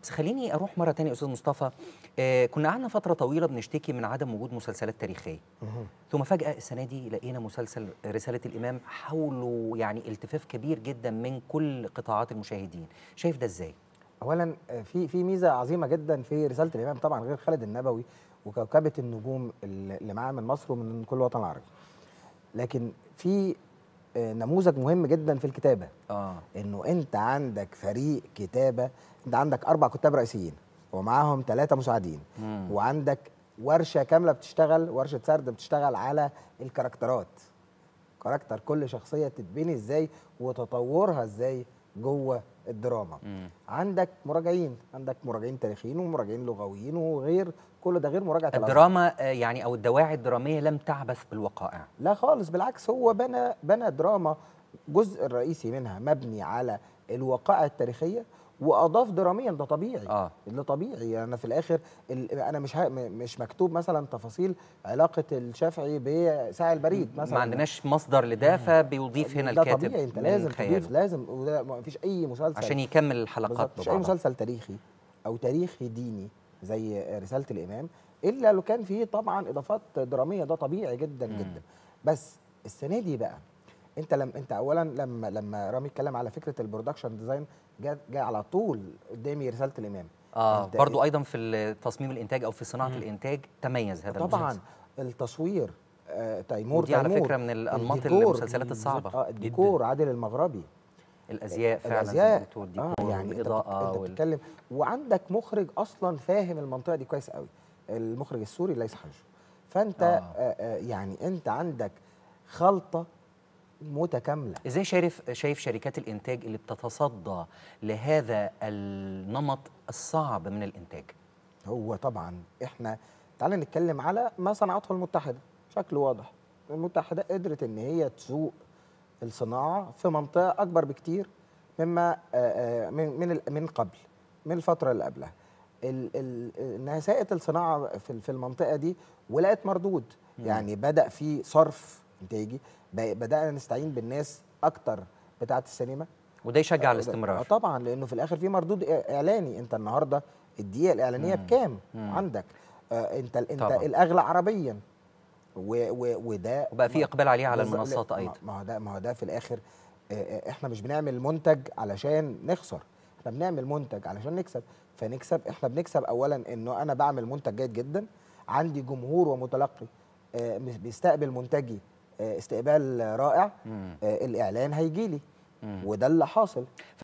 بس خليني اروح مره تانية يا استاذ مصطفى. كنا قعدنا فتره طويله بنشتكي من عدم وجود مسلسلات تاريخيه، ثم فجاه السنه دي لقينا مسلسل رساله الامام حوله يعني التفاف كبير جدا من كل قطاعات المشاهدين. شايف ده ازاي؟ اولا في ميزه عظيمه جدا في رساله الامام، طبعا غير خالد النبوي وكوكبه النجوم اللي معاه من مصر ومن كل الوطن العربي، لكن في نموذج مهم جدا في الكتابه. انه انت عندك فريق كتابه، انت عندك 4 كتاب رئيسيين ومعاهم 3 مساعدين، وعندك ورشه كامله بتشتغل، ورشه سرد بتشتغل على الكاركترات، كاركتر كل شخصيه تتبني ازاي وتطورها ازاي جوه الدراما. عندك مراجعين تاريخيين ومراجعين لغويين، وغير كل ده غير مراجعه الدراما يعني او الدواعي الدراميه لم تعبث بالوقائع. لا خالص، بالعكس، هو بنى دراما جزء الرئيسي منها مبني على الوقائع التاريخيه، واضاف دراميا. ده طبيعي. ده طبيعي. انا في الاخر انا مش مكتوب مثلا تفاصيل علاقه الشافعي بساعي البريد مثلا، ما عندناش مصدر لده، فبيضيف هنا الكاتب. ده طبيعي، انت لازم تضيف، وده ما فيش اي مسلسل عشان يكمل الحلقات مفيش اي مسلسل تاريخي او تاريخي ديني زي رساله الامام الا لو كان فيه طبعا اضافات دراميه. ده طبيعي جدا جدا. بس السنه دي بقى انت اولا لما رامي اتكلم على فكره البرودكشن ديزاين، جاء على طول قدامي رساله الامام. برضو ايضا في تصميم الانتاج او في صناعه الانتاج تميز هذا طبعا المسلسل. التصوير تيمور ودي على فكره من الانماط المسلسلات الصعبه. الديكور عادل المغربي، الازياء فعلا الازياء والديكور يعني والاضاءه انت بتتكلم، وعندك مخرج اصلا فاهم المنطقه دي كويس قوي، المخرج السوري ليس حجو. فانت يعني انت عندك خلطه متكامله. ازاي شايف شركات الانتاج اللي بتتصدى لهذا النمط الصعب من الانتاج؟ هو طبعا احنا تعال نتكلم على ما صنعته المتحده بشكل واضح. المتحده قدرت ان هي تسوق الصناعه في منطقه اكبر بكتير مما من قبل، من الفتره اللي قبلها. انها ساقت الصناعه في المنطقه دي ولقت مردود. يعني بدا في صرف انتاجي، بدانا نستعين بالناس اكتر بتاعه السينما، وده يشجع الاستمرار. طبعا، لانه في الاخر في مردود اعلاني. انت النهارده الدقيقه الاعلانيه بكام عندك؟ انت الاغلى عربيا، وده وبقى في اقبال عليه على المنصات ايضا. ما هو ده في الاخر احنا مش بنعمل منتج علشان نخسر، احنا بنعمل منتج علشان نكسب. فنكسب، احنا بنكسب اولا انه انا بعمل منتج جيد جدا، عندي جمهور ومتلقي بيستقبل منتجي استقبال رائع، الاعلان هيجي لي، وده اللي حاصل.